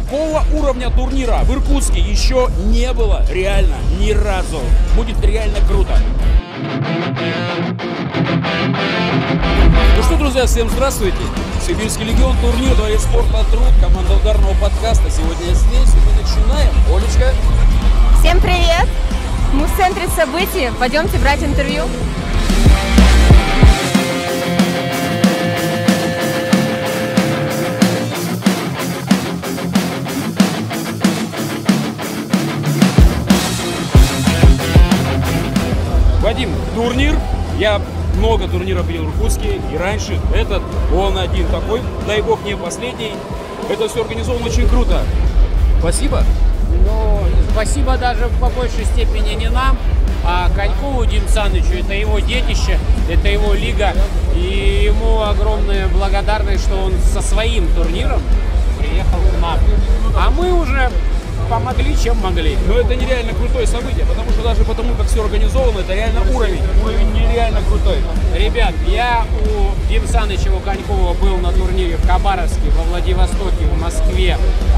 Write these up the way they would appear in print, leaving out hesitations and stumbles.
такого уровня турнира в Иркутске еще не было реально ни разу. Будет реально круто. Ну что, друзья, всем здравствуйте. Сибирский легион, турнир «Дворец спорта Труд», команда ударного подкаста. Сегодня здесь, и мы начинаем. Олечка. Всем привет! Мы в центре событий. Пойдемте брать интервью. Вадим, турнир. Я много турниров видел в Иркутске, и раньше этот, он один такой, дай бог не последний. Это все организовано очень круто. Спасибо. Ну, спасибо даже по большей степени не нам, а Конькову Диму Санычу. Это его детище, это его лига. И ему огромная благодарность, что он со своим турниром приехал к нам. А мы уже помогли, чем могли. Но это нереально крутое событие, потому что даже потому, как все организовано, это реально уровень. Уровень нереально крутой. Ребят, я у Димы Саныча, у Конькова был на турнире в Хабаровске, во Владивостоке, в Москве,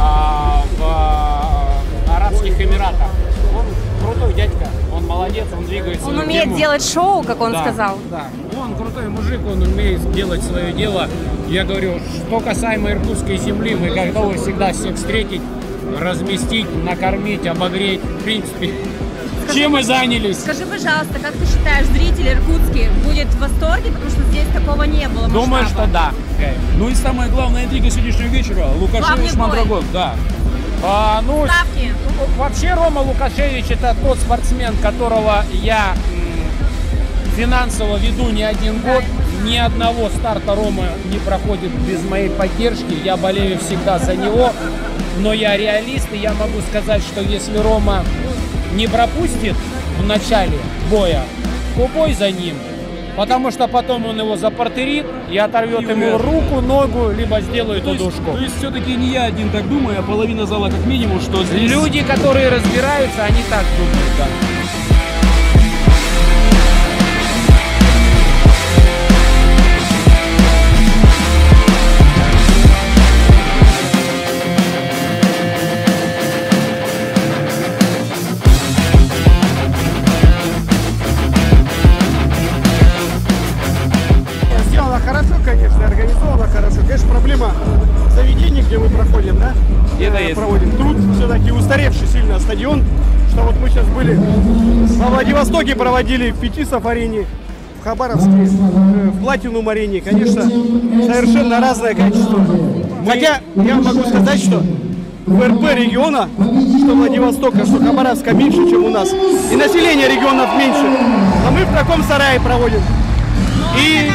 в Арабских Эмиратах. Он крутой дядька, он молодец, он двигается. Он умеет делать шоу, как он сказал. Да, он крутой мужик, он умеет делать свое дело. Я говорю, что касаемо иркутской земли, мы готовы всегда всех встретить, разместить, накормить, обогреть. В принципе, чем мы занялись. Скажи, пожалуйста, как ты считаешь, зритель иркутский будет в восторге, потому что здесь такого не было масштаба? Думаю, что да. Ну и самая главная интрига сегодняшнего вечера — Лукашевич Мандрагон. Да. Ставки. Вообще Рома Лукашевич — это тот спортсмен, которого я финансово веду не один год. Ни одного старта Рома не проходит без моей поддержки. Я болею всегда за него. Но я реалист, и я могу сказать, что если Рома не пропустит в начале боя, то бой за ним. Потому что потом он его запортерит и оторвет ему руку, ногу, либо сделает удушку. То есть все-таки не я один так думаю, а половина зала как минимум, что здесь... Люди, которые разбираются, они так думают, да. Организовано хорошо. Конечно, проблема заведений, где мы проходим, да? Проводим труд. Все-таки устаревший сильно стадион. Что вот мы сейчас были во Владивостоке, проводили в Фетисов-арене, в Хабаровске, в Платинум-арене. Конечно, совершенно разное качество. Хотя я могу сказать, что в РП региона, что Владивостока, что Хабаровска, меньше, чем у нас. И население регионов меньше. А мы в таком сарае проводим. И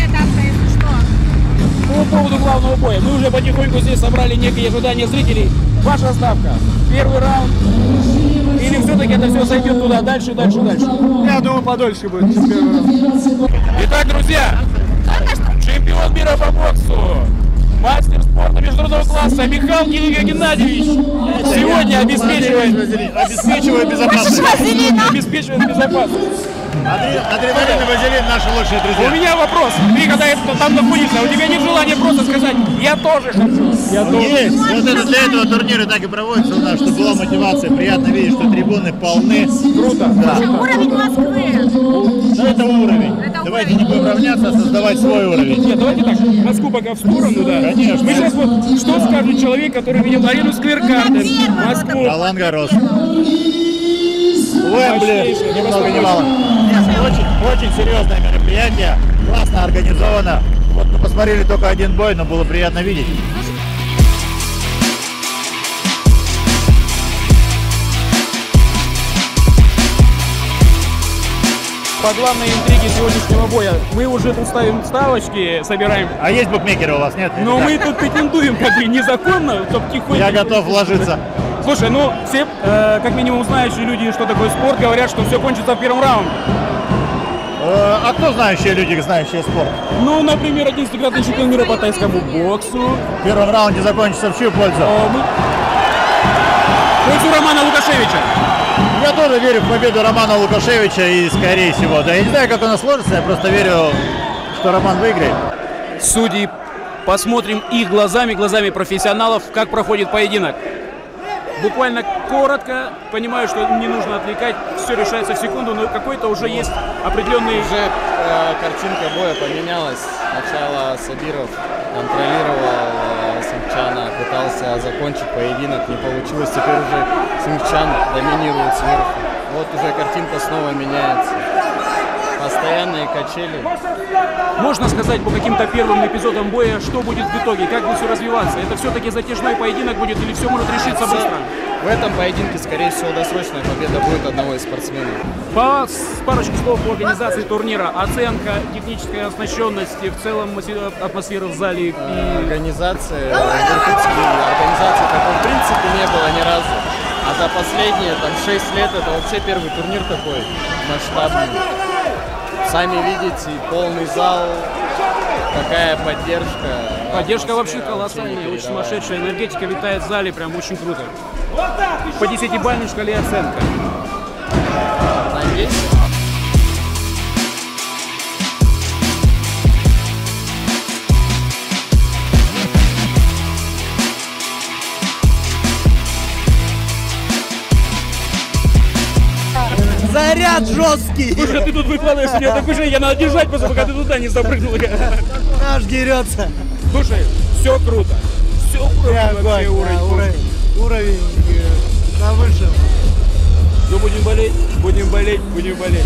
По поводу главного боя. Мы уже потихоньку здесь собрали некие ожидания зрителей. Ваша ставка. Первый раунд. Или все-таки это все сойдет туда дальше? я думаю, подольше будет, чем первый раунд. Итак, друзья, чемпион мира по боксу, мастер спорта международного класса Михаил Геннадьевич сегодня обеспечивает безопасность. Адреналин и вазелин — наши лучшие друзья. У меня вопрос. Ты когда там находишься, у тебя нет желания просто сказать: я тоже хочу. Есть. Вот это для этого турнира так и проводится у нас, чтобы была мотивация. Приятно видеть, что трибуны полны. Круто. Да. Уровень Москвы. Но это уровень. Давайте не будем равняться, а создавать свой уровень. Нет, давайте так, Москву пока в сторону, да. Конечно. Мы сейчас вот, что скажет человек, который видел арену Сквер Гарден, Москву. Ролан Гаррос. Уэмбли, ни много ни мало. Очень серьезное мероприятие, классно организовано. Вот мы посмотрели только один бой, но было приятно видеть. По главной интриге сегодняшнего боя мы уже тут ставим ставочки, собираем. А есть букмекеры у вас, нет? Но мы тут претендуем как бы незаконно, чтобы тихонько. Я готов вложиться. Слушай, ну все, как минимум знающие люди, что такое спорт, говорят, что все кончится в первом раунде. А кто знающие люди, знающие спорт? Ну, например, 11-кратный чемпион мира по тайскому боксу. В первом раунде закончится в чью пользу? Пользу Романа Лукашевича. Я тоже верю в победу Романа Лукашевича и скорее всего. Да, я не знаю, как у нас сложится, я просто верю, что Роман выиграет. Судьи посмотрим их глазами профессионалов, как проходит поединок. Буквально коротко, понимаю, что не нужно отвлекать, все решается в секунду, но какой-то уже есть определенный... Уже картинка боя поменялась. Сначала Сабиров контролировал Сингчана, пытался закончить поединок, не получилось. Теперь уже Сингчан доминирует сверху. Вот уже картинка снова меняется. Постоянные качели. Можно сказать по каким-то первым эпизодам боя, что будет в итоге, как будет все развиваться? Это все-таки затяжной поединок будет или все может решиться быстро? В этом поединке, скорее всего, досрочная победа будет одного из спортсменов. Парочку слов по организации турнира. Оценка технической оснащенности, в целом атмосфера в зале. И... Организации такой в принципе не было ни разу. А за последние 6 лет это вообще первый турнир такой масштабный. Сами видите, полный зал, такая поддержка. Поддержка вообще колоссальная, очень сумасшедшая. Энергетика витает в зале, прям очень круто. По 10-бальной шкале оценка. На 10. Заряд жесткий. Слушай, ты тут выкладываешь, у меня такое же, я надо держать, просто пока ты туда не запрыгнул. Наш дерется. Слушай, все круто. Все круто, вообще уровень на высшем. Ну будем болеть, будем болеть, будем болеть.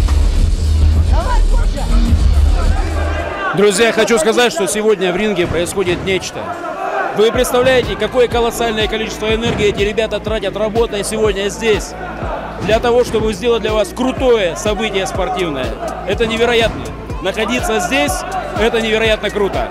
Друзья, хочу сказать, что сегодня в ринге происходит нечто. Вы представляете, какое колоссальное количество энергии эти ребята тратят, работая сегодня здесь, для того, чтобы сделать для вас крутое событие спортивное. Это невероятно. Находиться здесь, это невероятно круто.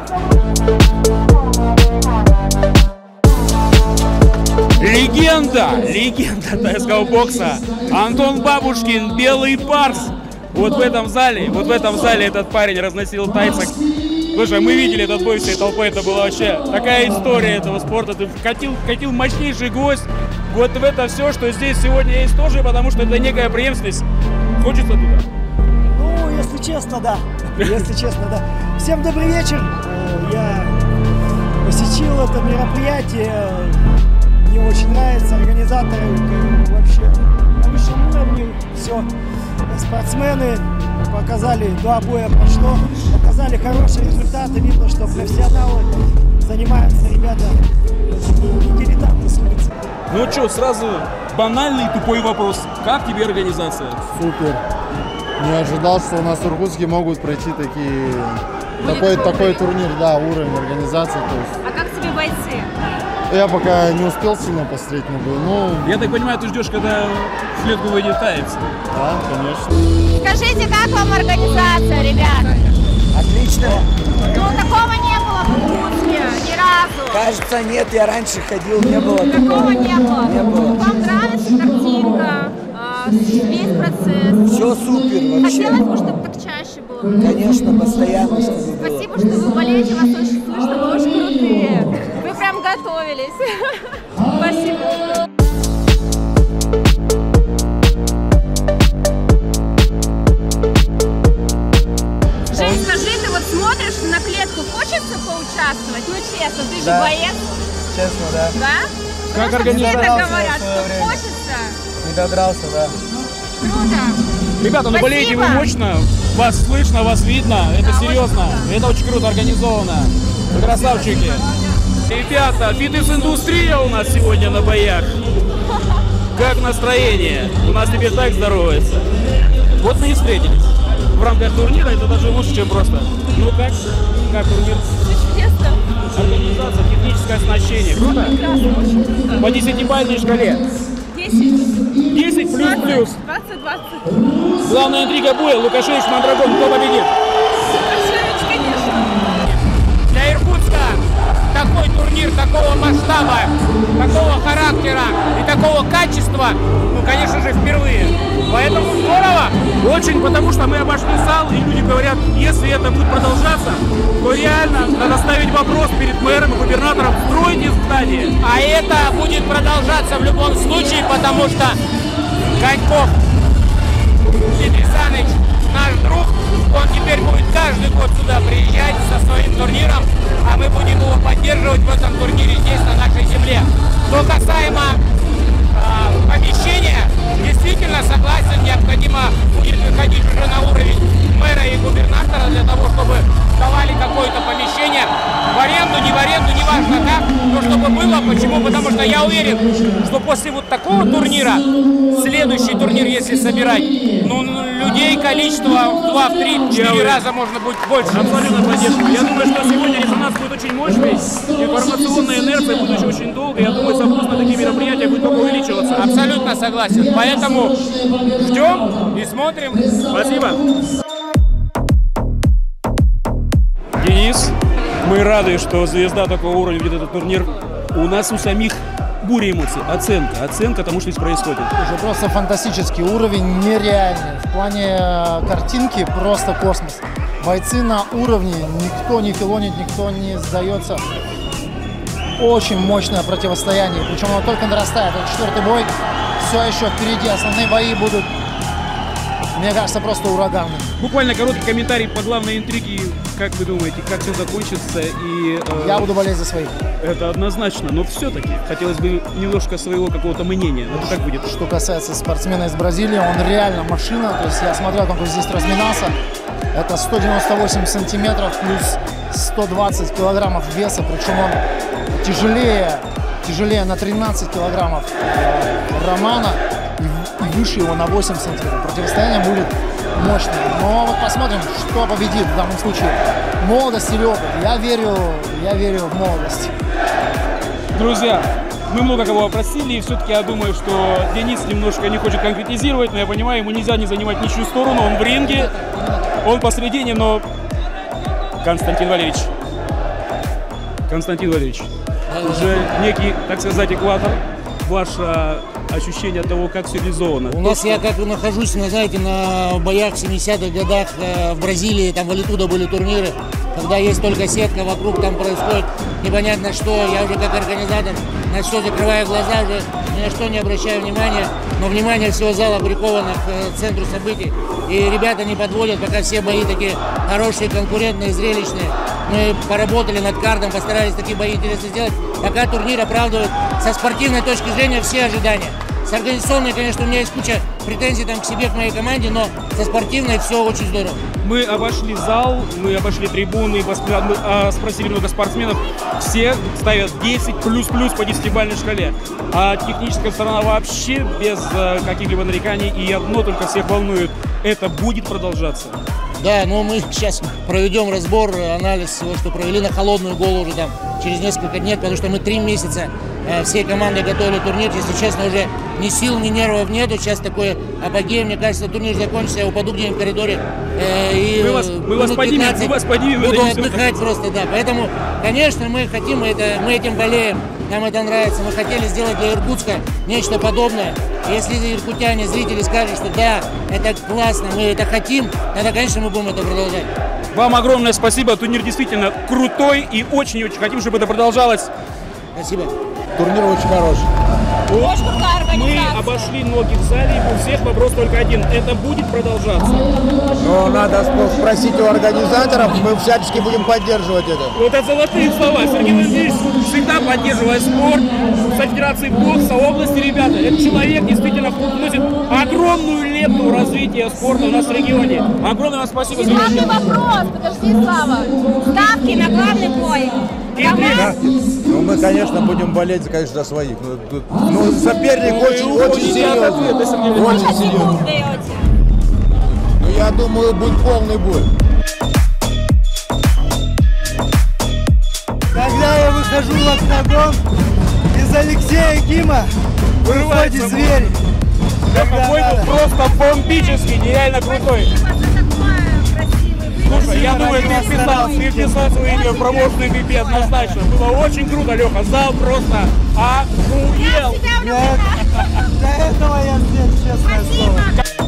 Легенда тайского бокса. Антон Бабушкин, белый барс. Вот в этом зале этот парень разносил тайцев. Слушай, мы видели этот бой всей толпой, это была вообще такая история этого спорта. Ты катил мощнейший гвоздь. Вот в это все, что здесь сегодня есть тоже, потому что это некая преемственность. Хочется туда? Ну, если честно, да. Если честно, да. Всем добрый вечер. Я посетил это мероприятие. Мне очень нравится. Организаторы вообще на высшем уровне. Все. Спортсмены показали, 2 боя прошло. Показали хорошие результаты. Видно, что профессионалы занимаются ребята. Не дилетанты с улицы. Ну что, сразу банальный тупой вопрос. Как тебе организация? Супер. Не ожидал, что у нас в Иркутске могут пройти такой турнир, да, уровень организации. То есть. А как тебе бойцы? Я пока не успел сильно посмотреть на бой, но... Я так понимаю, ты ждешь, когда в клетку выйдет таец? Да, конечно. Скажите, как вам организация, ребята? Отлично. Ну, такого не было в Иркутске ни разу. Кажется, нет, я раньше ходил, не было Такого не было. Не было. Вам нравится картинка, весь процесс? Все супер вообще. Хотелось бы, чтобы так чаще было. Конечно, постоянно, чтобы было. Спасибо, что вы болеете, вас очень слышно, вы очень крутые. Вы прям готовились. Спасибо. Жень, скажи, ты вот смотришь на клетку, хочется поучаствовать? Ну честно, ты же боец. Честно, да. Да? Как Потому что все организация? так говорят, в свое что время. хочется. Не додрался, да. Круто. Ребята, ну болеете вы Спасибо. мощно, вас слышно, вас видно, это Да, серьезно, очень это очень круто организовано. Вы красавчики. Ребята, фитнес-индустрия у нас сегодня на боях. Как настроение? У нас теперь так здоровается. Вот мы и встретились. В рамках турнира это даже лучше, чем просто. Ну как турнир? Чудесно. Организация, техническое оснащение. Круто? Прекрасно, очень круто. По 10-бальной шкале. 10. 10 плюс-плюс. 20. Главная интрига боя. Лукашевич, Мандрагон. Кто победит? Лукашевич, конечно. Для Иркутска такой турнир, такого масштаба, такого характера и такого качества, ну, конечно же, впервые. Поэтому здорово. Очень, потому что мы обошли зал, и люди говорят, если это будет продолжаться, то реально надо ставить вопрос перед мэром и губернатором, стройте здание. А это будет продолжаться в любом случае, потому что Коньков Дмитрий Саныч наш друг, он теперь будет каждый год сюда приезжать со своим турниром, а мы будем его поддерживать в этом турнире здесь, на нашей земле. Что касаемо помещения, действительно согласен, необходимо будет выходить уже на уровень мэра и губернатора для того, чтобы давали какое-то помещение в аренду, не в аренду, неважно, да, но чтобы было. Почему? Потому что я уверен, что после вот такого турнира, следующий турнир, если собирать, ну, людей количество в 2, 3, 4 раза можно будет больше. Абсолютно поддерживаю. Я думаю, что сегодня резонанс будет очень мощный, информационная инерция будет еще очень долго. Я думаю, совместно такие мероприятия будут только увеличиваться. Абсолютно согласен. Поэтому ждем и смотрим. Спасибо. Денис, мы рады, что звезда такого уровня ведет этот турнир. У нас у самих буря эмоций, оценка тому, что здесь происходит. Уже просто фантастический уровень, нереальный. В плане картинки просто космос. Бойцы на уровне, никто не филонит, никто не сдается. Очень мощное противостояние, причем оно только нарастает. Это 4-й бой, все еще впереди, основные бои будут, мне кажется, просто ураганные. Буквально короткий комментарий по главной интриге. Как вы думаете, как все закончится? И я буду болеть за своих. Это однозначно, но все-таки хотелось бы немножко своего какого-то мнения. Это как будет? Что касается спортсмена из Бразилии, он реально машина. То есть я смотрел, как он здесь разминался. Это 198 сантиметров плюс 120 килограммов веса, причем он тяжелее на 13 килограммов Романа и выше его на 8 сантиметров. Противостояние будет мощное. Но вот посмотрим, что победит в данном случае. Молодость или опыт. Я верю в молодость. Друзья, мы много кого опросили, и все-таки я думаю, что Денис немножко не хочет конкретизировать, но я понимаю, ему нельзя не занимать ничью сторону, он в ринге, он посредине, но... Константин Валерьевич, уже некий, так сказать, экватор, ваше ощущение того, как все реализовано. У нас я как нахожусь, знаете, на боях в 70-х годах в Бразилии, там в Алитудо были турниры, когда есть только сетка, вокруг там происходит непонятно что, я уже как организатор на все закрываю глаза, уже ни на что не обращаю внимания, но внимание всего зала приковано к центру событий, и ребята не подводят, пока все бои такие хорошие, конкурентные, зрелищные. Мы поработали над картом, постарались такие бои интересно сделать, пока турнир оправдывает со спортивной точки зрения все ожидания. С организационной, конечно, у меня есть куча претензий там к себе, к моей команде, но со спортивной все очень здорово. Мы обошли зал, мы обошли трибуны, спросили много спортсменов. Все ставят 10 плюс-плюс по 10-бальной шкале. А техническая сторона вообще без каких-либо нареканий. И одно только всех волнует. Это будет продолжаться. Да, но мы сейчас проведем разбор, анализ всего, что провели на холодную голову уже там через несколько дней, потому что мы 3 месяца всей командой готовили турнир. Если честно, уже ни сил, ни нервов нету. Сейчас такой апогей. Мне кажется, турнир закончится, я упаду где-нибудь в коридоре. Мы вас поднимем. Буду отдыхать просто, да. Поэтому, конечно, мы хотим, мы этим болеем. Нам это нравится. Мы хотели сделать для Иркутска нечто подобное. Если иркутяне, зрители скажут, что да, это классно, мы это хотим, тогда, конечно, мы будем это продолжать. Вам огромное спасибо. Турнир действительно крутой и очень-очень хотим, чтобы это продолжалось. Спасибо. Турнир очень хороший. Очень крутая организация. Мы обошли ноги в зале, и у всех вопрос только один. Это будет продолжаться? Но надо спросить у организаторов, мы всячески будем поддерживать это. Вот это золотые слова. Сергей Владимирович всегда поддерживает спорт, с Федерацией бокса, области, ребята. Этот человек действительно вносит огромную лепту в развитие спорта у нас в регионе. Огромное вам спасибо. И главный вопрос, подожди, Слава. Ставки на главный бой. Да. Ну, мы, конечно, будем болеть, конечно, за своих. Ну, соперник очень серьезный. Очень серьезный. Ну, я думаю, будет полный бой. Когда я выхожу в октагон, из Алексея Кима выходит зверь. Какой-то просто бомбический, нереально крутой. Слушай, я думаю, ты вписал свои промоушенные VP однозначно. Было очень круто, Леха. Зал просто охуел. Для этого я здесь, честное слово.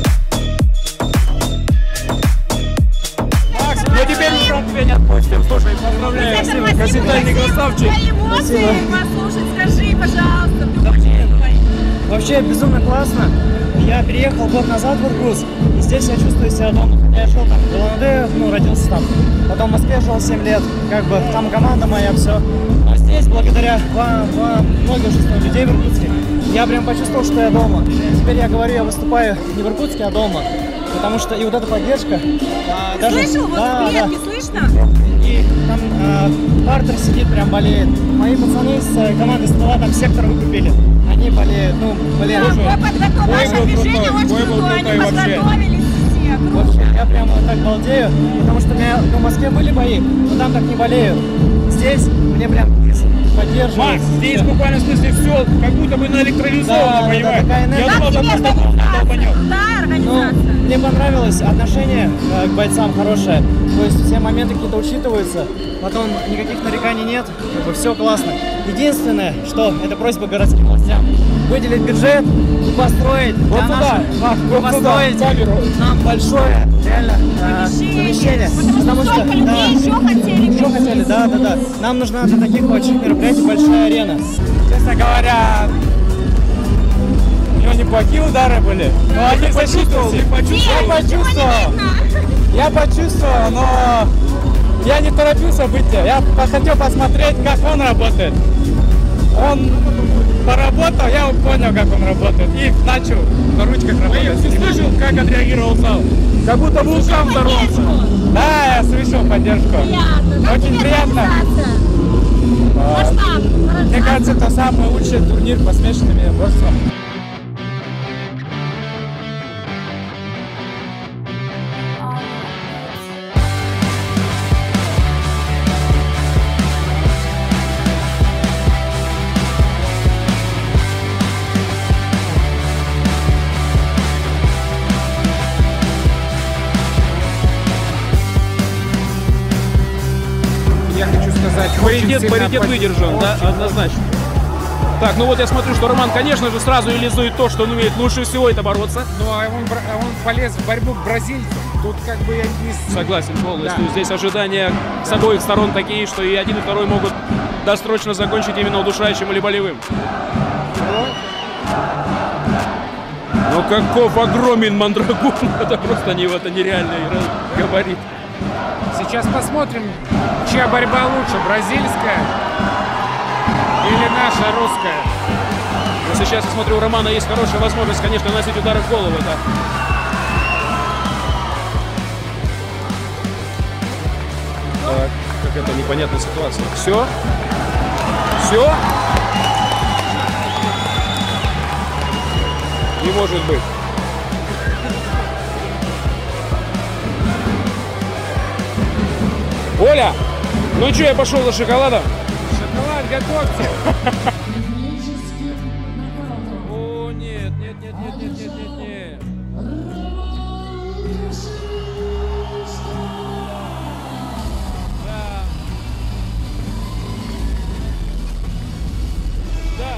Но теперь мы тебя не отпустим. Слушай, поздравляю. Спасибо, консультантный красавчик. Твои эмоции послушать, скажи, пожалуйста. Вообще безумно классно. Я приехал переехал год назад в Иркутск, и здесь я чувствую себя дома. Хотя я жил там в ЛНД, ну, родился там. Потом в Москве жил 7 лет, как бы там команда моя, все. А здесь, благодаря вам, множеству людей в Иркутске, я прям почувствовал, что я дома. Теперь я говорю, я выступаю не в Иркутске, а дома. Потому что и вот эта поддержка... Слышал? Вот в клетке слышно? И там Бартер сидит, прям болеет. Мои пацаны с команды стола там сектор выкупили. Они болеют, ну, блин. Ваше движение очень крутое, они подготовились все. Вообще, я прямо так балдею, потому что у меня в Москве были бои, но там так не болеют. Здесь мне прям поддерживают. Макс, здесь буквально в смысле все как будто бы наэлектролизовано, понимаешь? Я думал, что просто долбанет. Да, организация. Мне понравилось отношение к бойцам хорошее, то есть все моменты какие-то учитываются, потом никаких нареканий нет, как бы все классно. Единственное, что это просьба городским властям, выделить бюджет и построить вот для построить нам большое реально помещение, потому что еще хотели, да. Нам нужна для таких больших мероприятий большая арена. Честно говоря, у него неплохие удары были. Но они Я почувствовал, но я не торопился быть. Я хотел посмотреть, как он работает. Он поработал, я понял, как он работает. И начал на ручках работать. Ты слышал, как отреагировал зал? Как будто вулкан взорвался. Да, я слышал поддержку. Приятно. Очень приятно. Мне кажется, это самый лучший турнир по смешанным единоборствам. Я хочу сказать, паритет выдержан, да, однозначно. Так, ну вот я смотрю, что Роман, конечно же, сразу реализует то, что он умеет лучше всего, это бороться. Ну, а он полез в борьбу к бразильцам. Тут как бы я не... Согласен полностью. Да. Здесь ожидания с обоих сторон такие, что и один, и второй могут досрочно закончить именно удушающим или болевым. Но каков огромен Мандрагон, это просто нереальный габарит. Сейчас посмотрим, чья борьба лучше, бразильская или наша русская. Но сейчас я смотрю, у Романа есть хорошая возможность, конечно, наносить удары в голову. Да. Так, какая-то непонятная ситуация. Все? Все? Не может быть. Оля, ну что, я пошел за шоколадом? Шоколад, готовьте! О, нет. Да.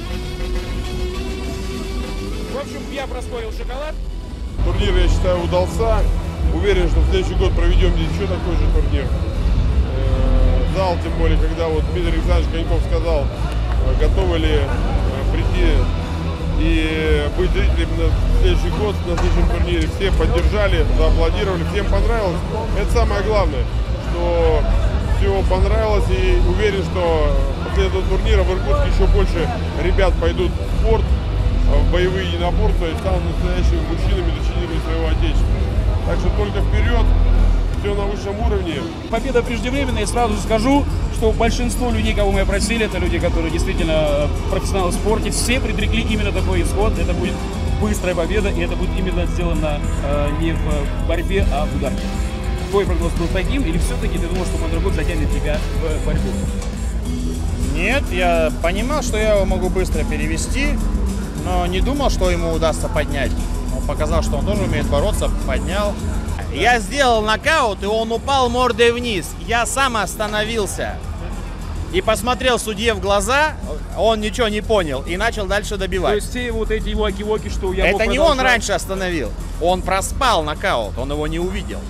В общем, я проспорил шоколад. Турнир, я считаю, удался. Уверен, что в следующий год проведем здесь еще такой же турнир. Зал, тем более, когда вот Дмитрий Александрович Коньков сказал, готовы ли прийти и быть зрителями на следующий год, на следующем турнире. Все поддержали, зааплодировали, всем понравилось. Это самое главное, что все понравилось, и уверен, что после этого турнира в Иркутске еще больше ребят пойдут в спорт, в боевые единоборства и станут настоящими мужчинами, защитниками своего отечества. Так что только вперед, все на высшем уровне. Победа преждевременная, и сразу скажу, что большинство людей, кого мы опросили, это люди, которые действительно профессионалы в спорте, все предрекли именно такой исход. Это будет быстрая победа, и это будет именно сделано не в борьбе, а в ударе. Твой прогноз был таким, или все-таки ты думал, что Мандрагон затянет тебя в борьбу? Нет, я понимал, что я его могу быстро перевести, но не думал, что ему удастся поднять. Он показал, что он тоже умеет бороться, поднял. Я сделал нокаут, и он упал мордой вниз. Я сам остановился и посмотрел судье в глаза, он ничего не понял и начал дальше добивать. То есть все вот эти его окивоки, что я это не он раньше остановил, он проспал нокаут, он его не увидел.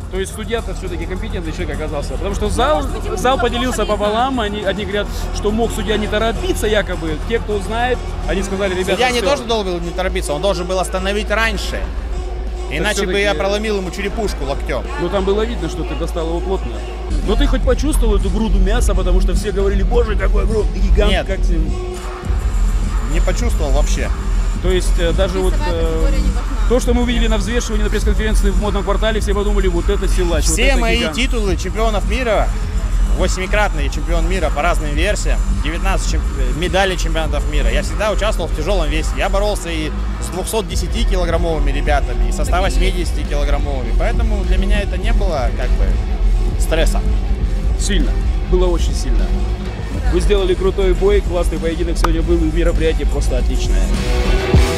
То есть судья-то все-таки компетентный человек оказался. Потому что зал поделился пополам. Одни говорят, что мог судья не торопиться якобы. Те, кто знает, они сказали, ребята, судья не все. тоже должен был не торопиться, он должен был остановить раньше. Иначе бы я проломил ему черепушку локтем. Ну там было видно, что ты достал его плотно. Но ты хоть почувствовал эту груду мяса, потому что все говорили, боже, какой огромный гигант. Нет, как ты... не почувствовал вообще. То есть даже вот то, что мы увидели на взвешивании на пресс-конференции в модном квартале, все подумали, вот это силач. Все вот это мои гигант. титулы чемпионов мира, 8-кратный чемпион мира по разным версиям, 19 медалей чемпионатов мира. Я всегда участвовал в тяжелом весе. Я боролся и с 210-килограммовыми ребятами, и со 180-килограммовыми. Поэтому для меня это не было как бы стрессом. Сильно. Было очень сильно. Вы сделали крутой бой, классный поединок сегодня был, и мероприятие просто отличное.